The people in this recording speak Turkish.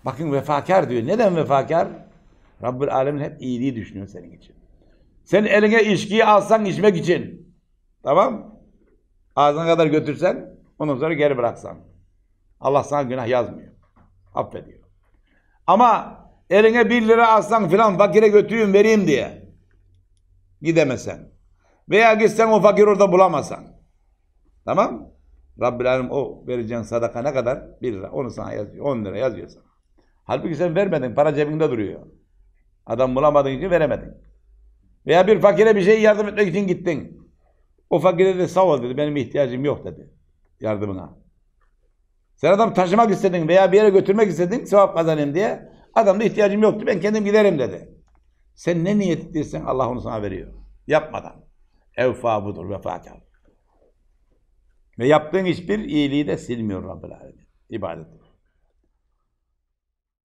Bakın vefakar diyor. Neden vefakar? Rabbül Alemin hep iyiliği düşünüyor senin için. Sen eline içkiyi alsan içmek için. Tamam? Ağzına kadar götürsen, ondan sonra geri bıraksan. Allah sana günah yazmıyor. Affediyor. Ama eline 1 lira alsan filan fakire götüreyim vereyim diye gidemesen. Veya gitsen o fakir orada bulamasan. Tamam? Rabbül Alem o vereceğin sadaka ne kadar? 1 lira. Onu sana yazıyor. 10 lira yazıyor sana. Halbuki sen vermedin. Para cebinde duruyor. Adam bulamadığın için veremedin. Veya bir fakire bir şey yardım etmek için gittin. O fakire de sağ ol dedi. Benim ihtiyacım yok dedi. Yardımına. Sen adam taşımak istedin veya bir yere götürmek istedin sevap kazanayım diye. Adam da ihtiyacım yoktu. Ben kendim giderim dedi. Sen ne niyet ettirsen Allah onu sana veriyor. Yapmadan. Evfa budur, vefakar. Ve yaptığın hiçbir iyiliği de silmiyor Rabbül Alemin. İbadet.